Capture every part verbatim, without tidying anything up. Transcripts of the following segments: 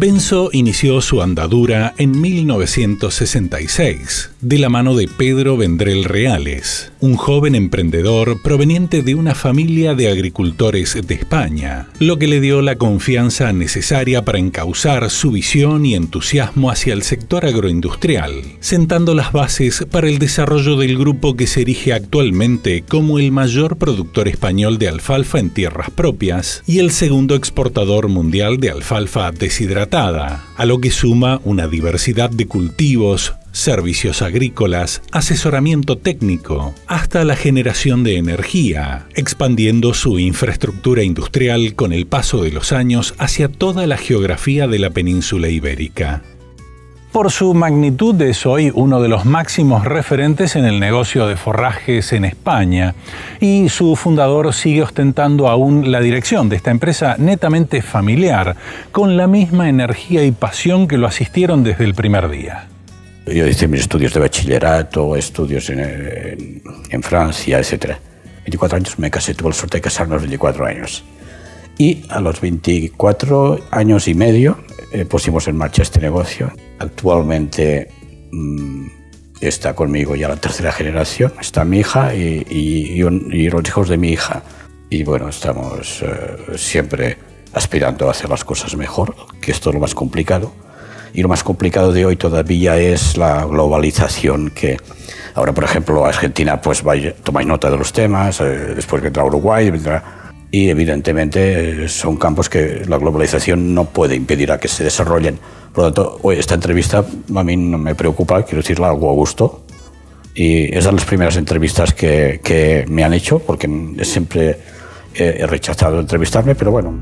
Benso inició su andadura en mil novecientos sesenta y seis, de la mano de Pedro Vendrell Reales, un joven emprendedor proveniente de una familia de agricultores de España, lo que le dio la confianza necesaria para encauzar su visión y entusiasmo hacia el sector agroindustrial, sentando las bases para el desarrollo del grupo que se erige actualmente como el mayor productor español de alfalfa en tierras propias y el segundo exportador mundial de alfalfa deshidratada, a lo que suma una diversidad de cultivos, servicios agrícolas, asesoramiento técnico, hasta la generación de energía, expandiendo su infraestructura industrial con el paso de los años hacia toda la geografía de la península ibérica. Por su magnitud es hoy uno de los máximos referentes en el negocio de forrajes en España y su fundador sigue ostentando aún la dirección de esta empresa netamente familiar, con la misma energía y pasión que lo asistieron desde el primer día. Yo hice mis estudios de bachillerato, estudios en, en, en Francia, etcétera. veinticuatro años me casé, tuve la suerte de casarme a los veinticuatro años. Y a los veinticuatro años y medio eh, pusimos en marcha este negocio. Actualmente mmm, está conmigo ya la tercera generación, está mi hija y, y, y, un, y los hijos de mi hija. Y bueno, estamos eh, siempre aspirando a hacer las cosas mejor, que esto es lo más complicado. Y lo más complicado de hoy todavía es la globalización, que ahora, por ejemplo, Argentina, pues vaya, tomáis nota de los temas, eh, después vendrá Uruguay, vendrá... Y evidentemente son campos que la globalización no puede impedir a que se desarrollen. Por lo tanto, hoy esta entrevista a mí no me preocupa, quiero decirla algo a gusto. Y es de las primeras entrevistas que, que me han hecho, porque siempre he, he rechazado entrevistarme, pero bueno.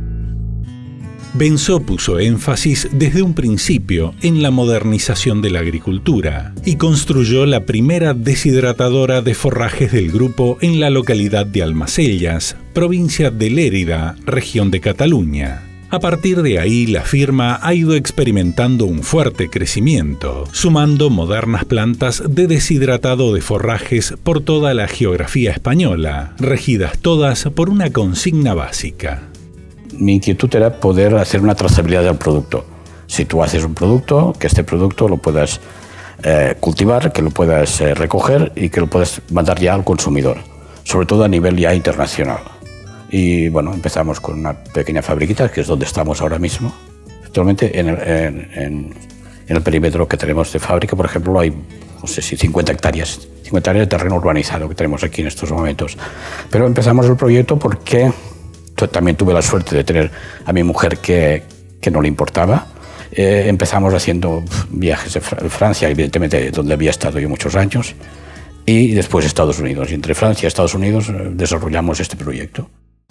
Benso puso énfasis desde un principio en la modernización de la agricultura y construyó la primera deshidratadora de forrajes del grupo en la localidad de Almacellas, provincia de Lérida, región de Cataluña. A partir de ahí, la firma ha ido experimentando un fuerte crecimiento, sumando modernas plantas de deshidratado de forrajes por toda la geografía española, regidas todas por una consigna básica. Mi inquietud era poder hacer una trazabilidad del producto. Si tú haces un producto, que este producto lo puedas eh, cultivar, que lo puedas eh, recoger y que lo puedas mandar ya al consumidor, sobre todo a nivel ya internacional. Y bueno, empezamos con una pequeña fabriquita, que es donde estamos ahora mismo. Actualmente en el, en, en, en el perímetro que tenemos de fábrica, por ejemplo, hay, no sé si cincuenta hectáreas, cincuenta hectáreas de terreno urbanizado que tenemos aquí en estos momentos. Pero empezamos el proyecto porque también tuve la suerte de tener a mi mujer que, que no le importaba. Eh, empezamos haciendo viajes de Francia, evidentemente, donde había estado yo muchos años, y después Estados Unidos. Y entre Francia y Estados Unidos eh, desarrollamos este proyecto.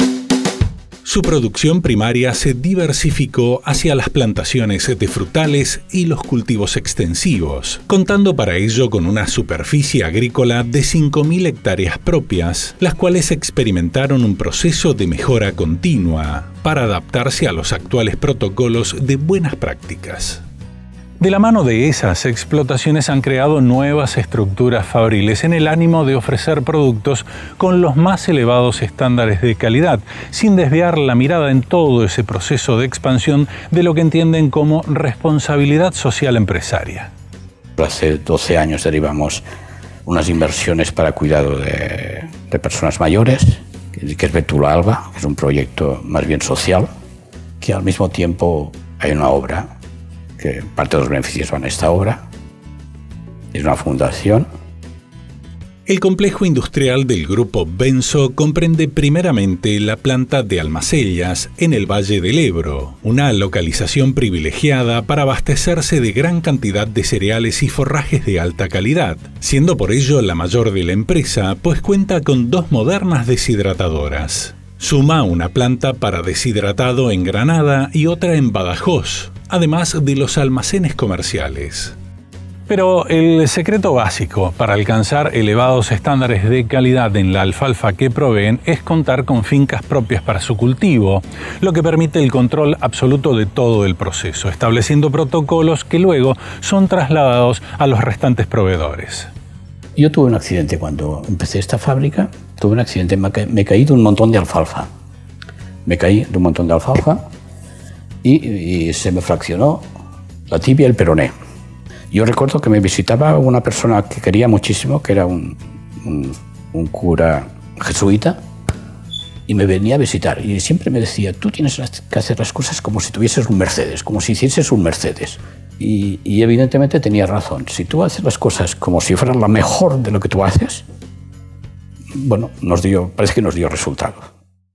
Su producción primaria se diversificó hacia las plantaciones de frutales y los cultivos extensivos, contando para ello con una superficie agrícola de cinco mil hectáreas propias, las cuales experimentaron un proceso de mejora continua para adaptarse a los actuales protocolos de buenas prácticas. De la mano de esas explotaciones han creado nuevas estructuras fabriles en el ánimo de ofrecer productos con los más elevados estándares de calidad, sin desviar la mirada en todo ese proceso de expansión de lo que entienden como responsabilidad social empresaria. Hace doce años derivamos unas inversiones para cuidado de, de personas mayores, que es Betula Alba, que es un proyecto más bien social, que al mismo tiempo hay una obra que parte de los beneficios van a esta obra. Es una fundación. El complejo industrial del grupo Benso comprende primeramente la planta de Almacellas en el Valle del Ebro, una localización privilegiada para abastecerse de gran cantidad de cereales y forrajes de alta calidad, siendo por ello la mayor de la empresa, pues cuenta con dos modernas deshidratadoras. Suma una planta para deshidratado en Granada y otra en Badajoz, además de los almacenes comerciales. Pero el secreto básico para alcanzar elevados estándares de calidad en la alfalfa que proveen es contar con fincas propias para su cultivo, lo que permite el control absoluto de todo el proceso, estableciendo protocolos que luego son trasladados a los restantes proveedores. Yo tuve un accidente cuando empecé esta fábrica, tuve un accidente, me, ca me caí de un montón de alfalfa. Me caí de un montón de alfalfa y, y se me fraccionó la tibia y el peroné. Yo recuerdo que me visitaba una persona que quería muchísimo, que era un, un, un cura jesuita, y me venía a visitar y siempre me decía, tú tienes que hacer las cosas como si tuvieses un Mercedes, como si hicieses un Mercedes. Y, y evidentemente tenía razón. Si tú haces las cosas como si fueran la mejor de lo que tú haces, bueno, nos dio, parece que nos dio resultado.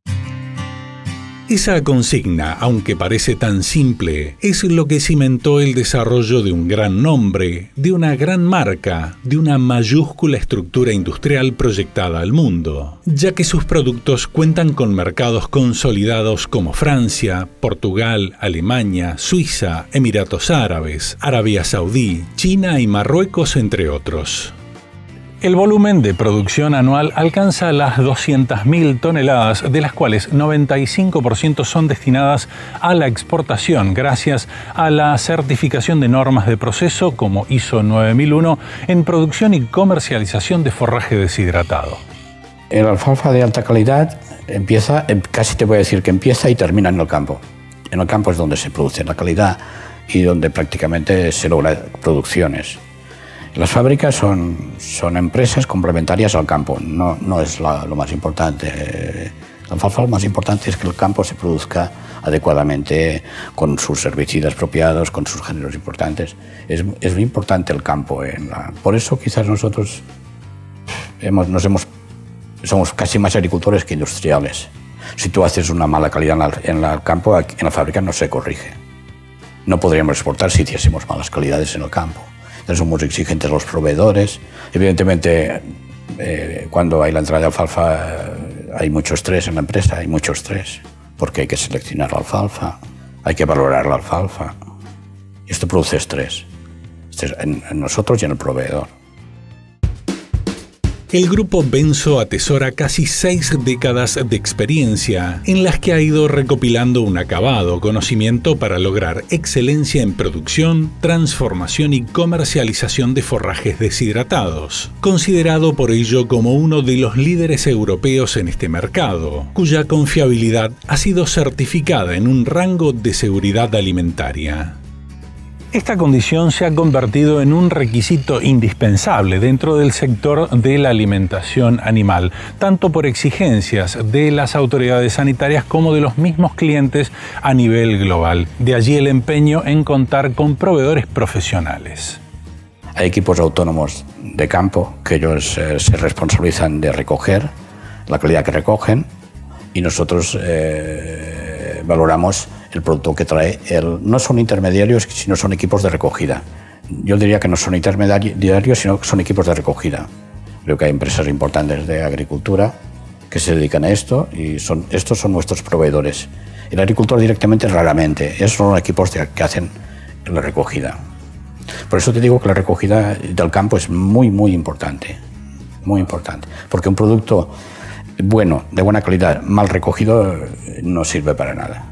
Esa consigna, aunque parece tan simple, es lo que cimentó el desarrollo de un gran nombre, de una gran marca, de una mayúscula estructura industrial proyectada al mundo, ya que sus productos cuentan con mercados consolidados como Francia, Portugal, Alemania, Suiza, Emiratos Árabes, Arabia Saudí, China y Marruecos, entre otros. El volumen de producción anual alcanza las doscientas mil toneladas, de las cuales noventa y cinco por ciento son destinadas a la exportación gracias a la certificación de normas de proceso como I S O nueve mil uno en producción y comercialización de forraje deshidratado. El alfalfa de alta calidad empieza, casi te voy a decir que empieza y termina en el campo. En el campo es donde se produce la calidad y donde prácticamente se logran producciones. Las fábricas son, son empresas complementarias al campo, no, no es la, lo más importante. La alfalfa lo más importante es que el campo se produzca adecuadamente, con sus herbicidas apropiados, con sus géneros importantes. Es, es muy importante el campo. En la, por eso quizás nosotros hemos, nos hemos, somos casi más agricultores que industriales. Si tú haces una mala calidad en, la, en el campo, en la fábrica no se corrige. No podríamos exportar si hiciésemos malas calidades en el campo. Somos exigentes los proveedores. Evidentemente, eh, cuando hay la entrada de alfalfa, eh, hay mucho estrés en la empresa, hay mucho estrés, porque hay que seleccionar la alfalfa, hay que valorar la alfalfa. Y esto produce estrés, estrés en, en nosotros y en el proveedor. El Grupo Benso atesora casi seis décadas de experiencia en las que ha ido recopilando un acabado conocimiento para lograr excelencia en producción, transformación y comercialización de forrajes deshidratados, considerado por ello como uno de los líderes europeos en este mercado, cuya confiabilidad ha sido certificada en un rango de seguridad alimentaria. Esta condición se ha convertido en un requisito indispensable dentro del sector de la alimentación animal, tanto por exigencias de las autoridades sanitarias como de los mismos clientes a nivel global. De allí el empeño en contar con proveedores profesionales. Hay equipos autónomos de campo que ellos eh, se responsabilizan de recoger la calidad que recogen y nosotros eh, valoramos el producto que trae. El, no son intermediarios, sino son equipos de recogida. Yo diría que no son intermediarios, sino que son equipos de recogida. Creo que hay empresas importantes de agricultura que se dedican a esto y son, estos son nuestros proveedores. El agricultor directamente raramente, esos son equipos de, que hacen la recogida. Por eso te digo que la recogida del campo es muy, muy importante, muy importante, porque un producto bueno, de buena calidad, mal recogido, no sirve para nada.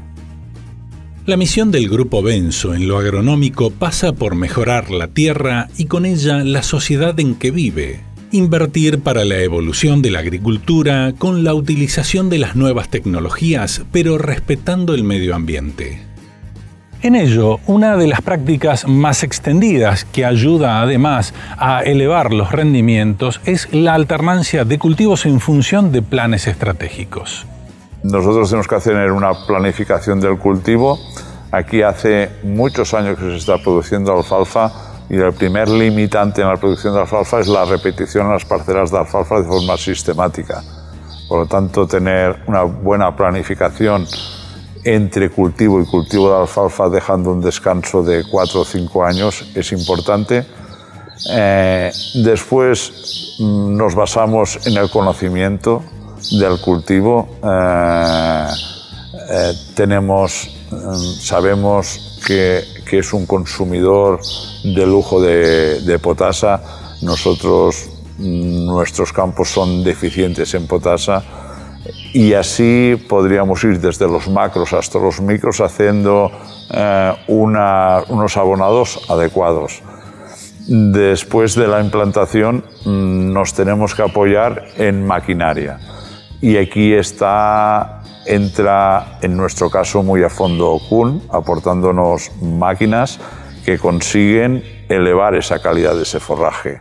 La misión del Grupo Benso en lo agronómico pasa por mejorar la tierra y con ella la sociedad en que vive. Invertir para la evolución de la agricultura con la utilización de las nuevas tecnologías, pero respetando el medio ambiente. En ello, una de las prácticas más extendidas que ayuda además a elevar los rendimientos es la alternancia de cultivos en función de planes estratégicos. Nosotros tenemos que hacer una planificación del cultivo. Aquí hace muchos años que se está produciendo alfalfa y el primer limitante en la producción de alfalfa es la repetición en las parcelas de alfalfa de forma sistemática. Por lo tanto, tener una buena planificación entre cultivo y cultivo de alfalfa, dejando un descanso de cuatro o cinco años, es importante. Eh, después nos basamos en el conocimiento del cultivo. Eh, eh, tenemos, eh, sabemos que, que es un consumidor de lujo de, de potasa. Nosotros, nuestros campos son deficientes en potasa y así podríamos ir desde los macros hasta los micros haciendo eh, una, unos abonados adecuados. Después de la implantación nos tenemos que apoyar en maquinaria. Y aquí está entra, en nuestro caso, muy a fondo Kuhn, aportándonos máquinas que consiguen elevar esa calidad de ese forraje.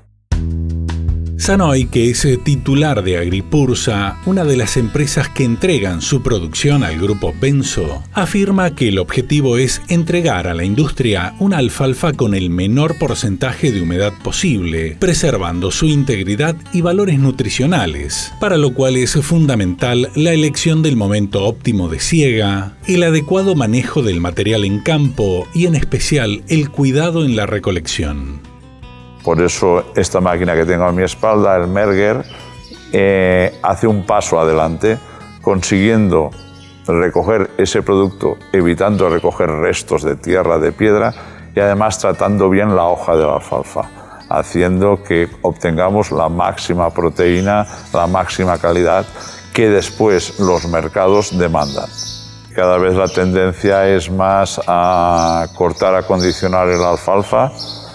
Sanoy, que es titular de Agripursa, una de las empresas que entregan su producción al grupo Benso, afirma que el objetivo es entregar a la industria una alfalfa con el menor porcentaje de humedad posible, preservando su integridad y valores nutricionales, para lo cual es fundamental la elección del momento óptimo de siega, el adecuado manejo del material en campo y en especial el cuidado en la recolección. Por eso esta máquina que tengo a mi espalda, el Merger, eh, hace un paso adelante, consiguiendo recoger ese producto, evitando recoger restos de tierra, de piedra, y además tratando bien la hoja de la alfalfa, haciendo que obtengamos la máxima proteína, la máxima calidad que después los mercados demandan. Cada vez la tendencia es más a cortar, acondicionar la alfalfa,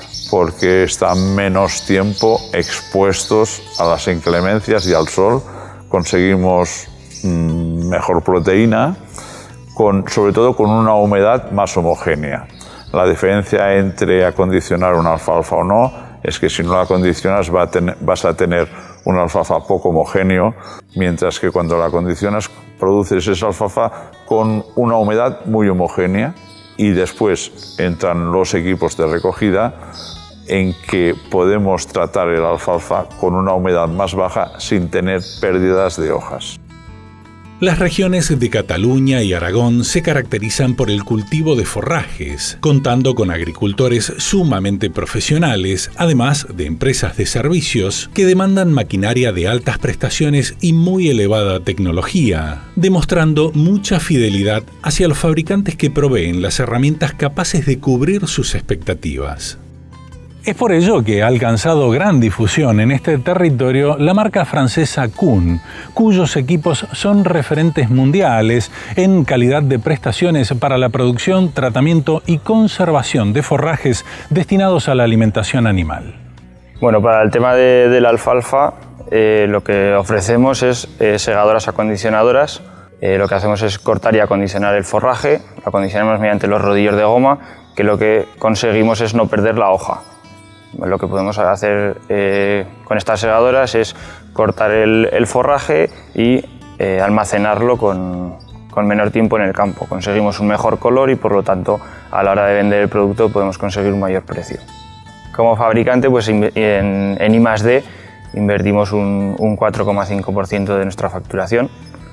porque están menos tiempo expuestos a las inclemencias y al sol. Conseguimos mmm, mejor proteína, con, sobre todo con una humedad más homogénea. La diferencia entre acondicionar una alfalfa o no es que si no la acondicionas va a tener, vas a tener una alfalfa poco homogéneo, mientras que cuando la acondicionas produces esa alfalfa con una humedad muy homogénea, y después entran los equipos de recogida en que podemos tratar el alfalfa con una humedad más baja sin tener pérdidas de hojas. Las regiones de Cataluña y Aragón se caracterizan por el cultivo de forrajes, contando con agricultores sumamente profesionales, además de empresas de servicios que demandan maquinaria de altas prestaciones y muy elevada tecnología, demostrando mucha fidelidad hacia los fabricantes que proveen las herramientas capaces de cubrir sus expectativas. Es por ello que ha alcanzado gran difusión en este territorio la marca francesa Kuhn, cuyos equipos son referentes mundiales en calidad de prestaciones para la producción, tratamiento y conservación de forrajes destinados a la alimentación animal. Bueno, para el tema de, de la alfalfa, eh, lo que ofrecemos es eh, segadoras acondicionadoras. Eh, lo que hacemos es cortar y acondicionar el forraje, lo acondicionamos mediante los rodillos de goma, que lo que conseguimos es no perder la hoja. Lo que podemos hacer eh, con estas segadoras es cortar el, el forraje y eh, almacenarlo con, con menor tiempo en el campo. Conseguimos un mejor color y por lo tanto a la hora de vender el producto podemos conseguir un mayor precio. Como fabricante, pues en, en I más D invertimos un, un cuatro coma cinco por ciento de nuestra facturación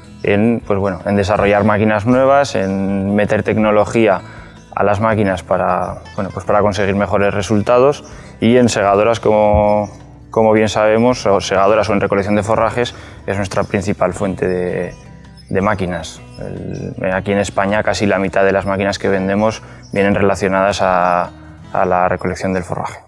en, pues bueno, en desarrollar máquinas nuevas, en meter tecnología a las máquinas para, bueno, pues para conseguir mejores resultados, y en segadoras, como, como bien sabemos, o segadoras o en recolección de forrajes, es nuestra principal fuente de, de máquinas. El, aquí en España casi la mitad de las máquinas que vendemos vienen relacionadas a, a la recolección del forraje.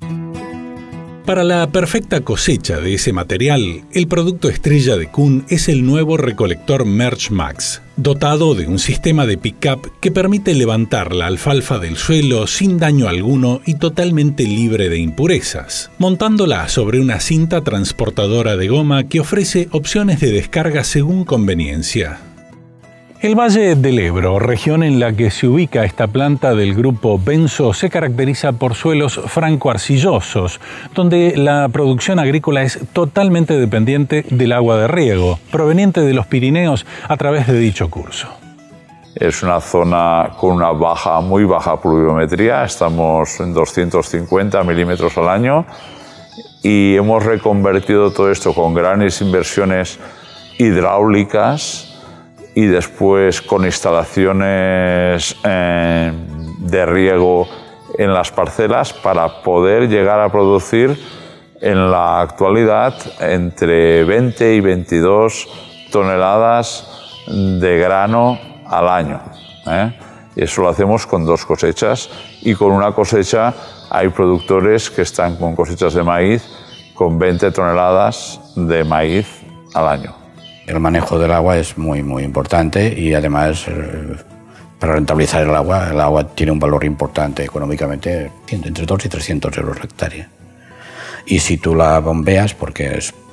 Para la perfecta cosecha de ese material, el producto estrella de Kuhn es el nuevo recolector Merch Max, dotado de un sistema de pick-up que permite levantar la alfalfa del suelo sin daño alguno y totalmente libre de impurezas, montándola sobre una cinta transportadora de goma que ofrece opciones de descarga según conveniencia. El Valle del Ebro, región en la que se ubica esta planta del grupo Benso, se caracteriza por suelos franco-arcillosos, donde la producción agrícola es totalmente dependiente del agua de riego, proveniente de los Pirineos a través de dicho curso. Es una zona con una baja, muy baja pluviometría, estamos en doscientos cincuenta milímetros al año, y hemos reconvertido todo esto con grandes inversiones hidráulicas y después con instalaciones eh, de riego en las parcelas para poder llegar a producir en la actualidad entre veinte y veintidós toneladas de grano al año. ¿eh? Y eso lo hacemos con dos cosechas, y con una cosecha hay productores que están con cosechas de maíz con veinte toneladas de maíz al año. El manejo del agua es muy, muy importante, y además eh, para rentabilizar el agua, el agua tiene un valor importante económicamente, entre dos y trescientos euros la hectárea. Y si tú la bombeas, porque es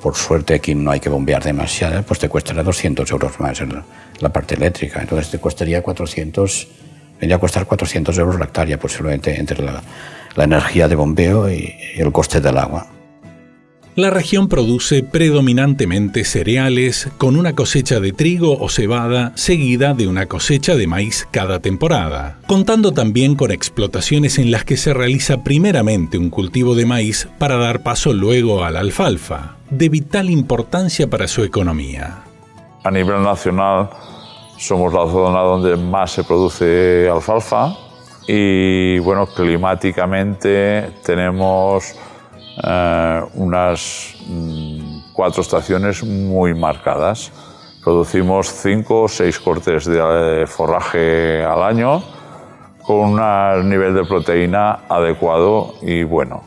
por suerte aquí no hay que bombear demasiado, pues te costará doscientos euros más en la parte eléctrica. Entonces te costaría cuatrocientos, vendría a costar cuatrocientos euros la hectárea posiblemente entre la, la energía de bombeo y, y el coste del agua. La región produce predominantemente cereales, con una cosecha de trigo o cebada seguida de una cosecha de maíz cada temporada, contando también con explotaciones en las que se realiza primeramente un cultivo de maíz para dar paso luego a la alfalfa, de vital importancia para su economía. A nivel nacional somos la zona donde más se produce alfalfa y bueno, climáticamente tenemos Eh, unas mm, cuatro estaciones muy marcadas. Producimos cinco o seis cortes de eh, forraje al año con un nivel de proteína adecuado y bueno.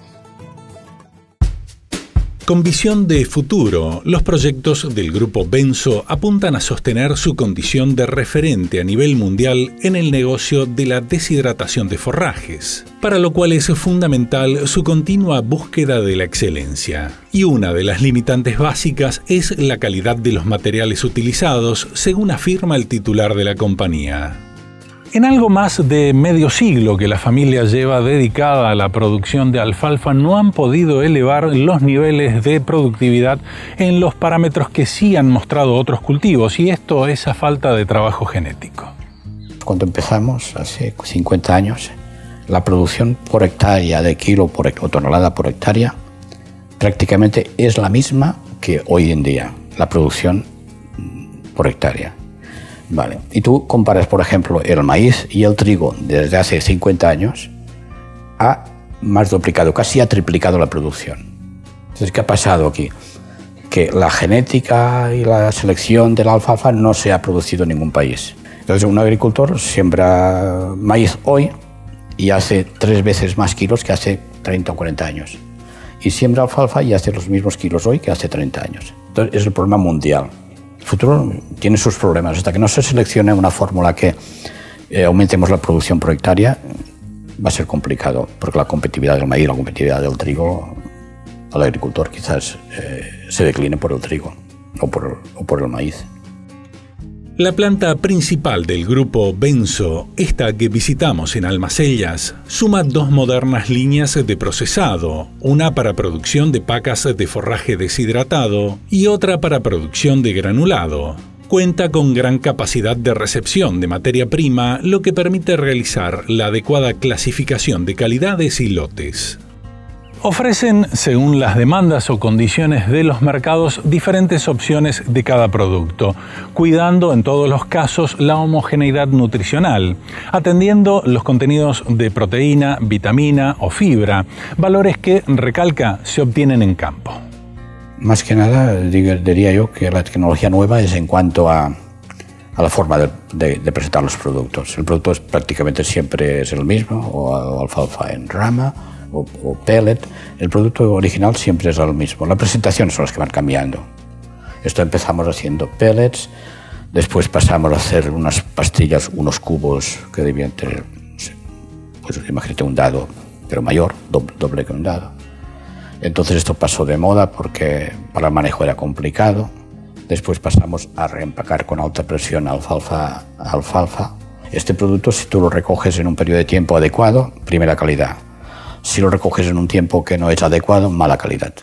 Con visión de futuro, los proyectos del Grupo Benso apuntan a sostener su condición de referente a nivel mundial en el negocio de la deshidratación de forrajes, para lo cual es fundamental su continua búsqueda de la excelencia. Y una de las limitantes básicas es la calidad de los materiales utilizados, según afirma el titular de la compañía. En algo más de medio siglo que la familia lleva dedicada a la producción de alfalfa, no han podido elevar los niveles de productividad en los parámetros que sí han mostrado otros cultivos, y esto es a falta de trabajo genético. Cuando empezamos, hace cincuenta años, la producción por hectárea de kilo por, o tonelada por hectárea prácticamente es la misma que hoy en día, la producción por hectárea. Vale. Y tú comparas, por ejemplo, el maíz y el trigo desde hace cincuenta años, ha más duplicado, casi ha triplicado la producción. Entonces, ¿qué ha pasado aquí? Que la genética y la selección de la alfalfa no se ha producido en ningún país. Entonces, un agricultor siembra maíz hoy y hace tres veces más kilos que hace treinta o cuarenta años. Y siembra alfalfa y hace los mismos kilos hoy que hace treinta años. Entonces, es el problema mundial. El futuro tiene sus problemas. Hasta que no se seleccione una fórmula que eh, aumentemos la producción por hectárea, va a ser complicado, porque la competitividad del maíz, la competitividad del trigo, al agricultor quizás eh, se decline por el trigo o por, o por el maíz. La planta principal del Grupo Benso, esta que visitamos en Almacellas, suma dos modernas líneas de procesado, una para producción de pacas de forraje deshidratado y otra para producción de granulado. Cuenta con gran capacidad de recepción de materia prima, lo que permite realizar la adecuada clasificación de calidades y lotes. Ofrecen, según las demandas o condiciones de los mercados, diferentes opciones de cada producto, cuidando en todos los casos la homogeneidad nutricional, atendiendo los contenidos de proteína, vitamina o fibra, valores que, recalca, se obtienen en campo. Más que nada, diría yo que la tecnología nueva es en cuanto a, a la forma de, de, de presentar los productos. El producto es, prácticamente siempre es el mismo, o, o alfalfa en rama, O, o pellet. El producto original siempre es el mismo. La presentación son las que van cambiando. Esto empezamos haciendo pellets, después pasamos a hacer unas pastillas, unos cubos que debían tener, pues imagínate un dado, pero mayor, doble, doble que un dado. Entonces esto pasó de moda porque para el manejo era complicado. Después pasamos a reempacar con alta presión alfalfa a alfalfa. Este producto, si tú lo recoges en un periodo de tiempo adecuado, primera calidad. Si lo recoges en un tiempo que no es adecuado, mala calidad.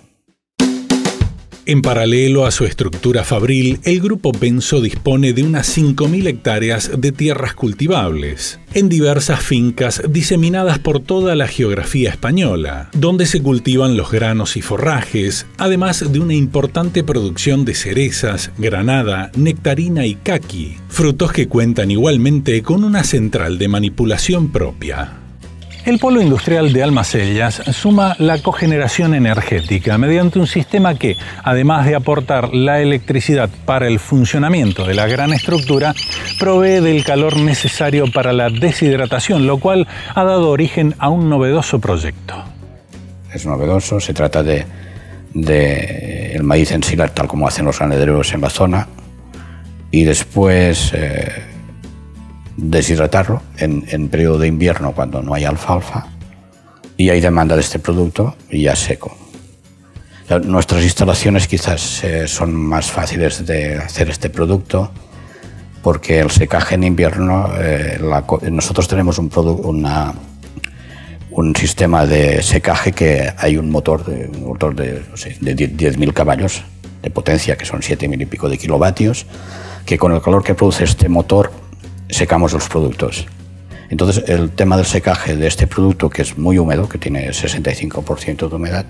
En paralelo a su estructura fabril, el Grupo Benso dispone de unas cinco mil hectáreas de tierras cultivables, en diversas fincas diseminadas por toda la geografía española, donde se cultivan los granos y forrajes, además de una importante producción de cerezas, granada, nectarina y caqui, frutos que cuentan igualmente con una central de manipulación propia. El polo industrial de Almacellas suma la cogeneración energética mediante un sistema que, además de aportar la electricidad para el funcionamiento de la gran estructura, provee del calor necesario para la deshidratación, lo cual ha dado origen a un novedoso proyecto. Es novedoso, se trata de, de el maíz ensilar tal como hacen los ganaderos en la zona y después eh, deshidratarlo en, en periodo de invierno cuando no hay alfalfa y hay demanda de este producto y ya seco. Nuestras instalaciones quizás eh, son más fáciles de hacer este producto porque el secaje en invierno, eh, la, nosotros tenemos un, una, un sistema de secaje que hay un motor de, un motor de, no sé, de diez mil caballos de potencia, que son siete mil y pico de kilovatios, que con el calor que produce este motor secamos los productos. Entonces el tema del secaje de este producto, que es muy húmedo, que tiene sesenta y cinco por ciento de humedad,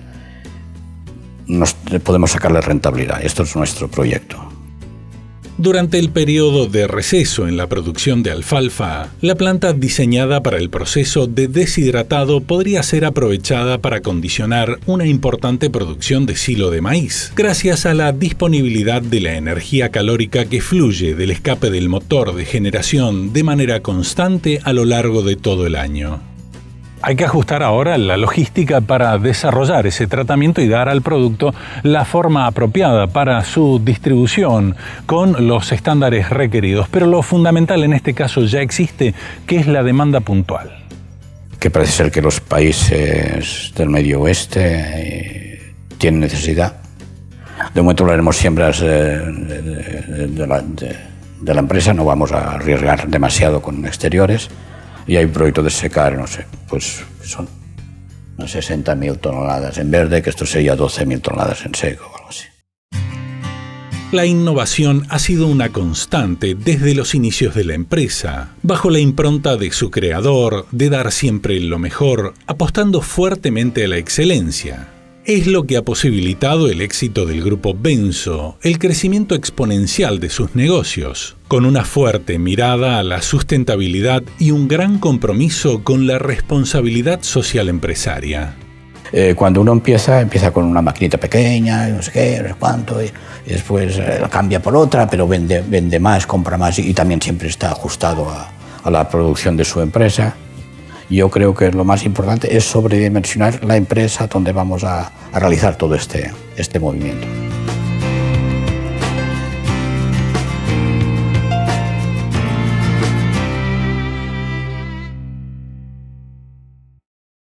nos podemos sacarle rentabilidad. Esto es nuestro proyecto. Durante el periodo de receso en la producción de alfalfa, la planta diseñada para el proceso de deshidratado podría ser aprovechada para condicionar una importante producción de silo de maíz, gracias a la disponibilidad de la energía calórica que fluye del escape del motor de generación de manera constante a lo largo de todo el año. Hay que ajustar ahora la logística para desarrollar ese tratamiento y dar al producto la forma apropiada para su distribución con los estándares requeridos. Pero lo fundamental en este caso ya existe, que es la demanda puntual. Que parece ser que los países del Medio Oeste eh, tienen necesidad. De momento lo haremos siembras eh, de, de, de, la, de, de la empresa, no vamos a arriesgar demasiado con exteriores. Y hay un proyecto de secar, no sé, pues son sesenta mil toneladas en verde, que esto sería doce mil toneladas en seco o algo así. La innovación ha sido una constante desde los inicios de la empresa, bajo la impronta de su creador, de dar siempre lo mejor, apostando fuertemente a la excelencia. Es lo que ha posibilitado el éxito del grupo Benso, el crecimiento exponencial de sus negocios, con una fuerte mirada a la sustentabilidad y un gran compromiso con la responsabilidad social empresaria. Eh, cuando uno empieza, empieza con una maquinita pequeña, no sé qué, no sé cuánto, y, y después eh, la cambia por otra, pero vende, vende más, compra más, y, y también siempre está ajustado a, a la producción de su empresa. Yo creo que lo más importante es sobredimensionar la empresa donde vamos a, a realizar todo este, este movimiento.